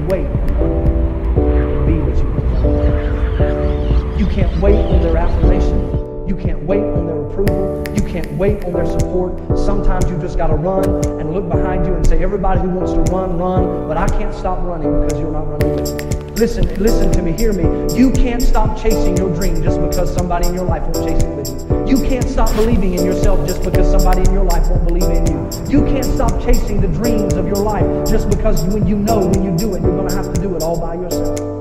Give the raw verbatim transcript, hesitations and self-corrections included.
wait to be what you desire. You can't wait on their affirmation. You can't wait on their approval. You can't wait on their support. Sometimes you just got to run and look behind you and say, everybody who wants to run, run, but I can't stop running because you're not running with me. Listen, listen to me, hear me. You can't stop chasing your dream just because somebody in your life won't chase it with you. You can't stop believing in yourself just because somebody in your life won't believe in you. You can't stop chasing the dreams of your life just because when you know when you do it, you're going to have to do it all by yourself.